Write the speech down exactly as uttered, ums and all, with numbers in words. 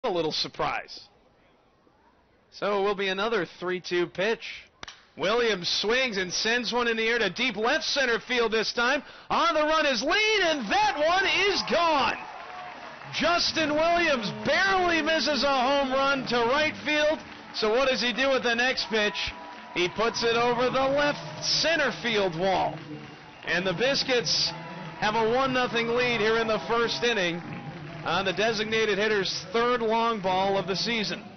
a little surprise. So it will be another three two pitch. Williams swings and sends one in the air to deep left center field this time. On the run is lead, and that one is gone. Justin Williams barely misses a home run to right field. So what does he do with the next pitch? He puts it over the left center field wall. And the Biscuits have a one nothing lead here in the first inning on the designated hitter's third long ball of the season.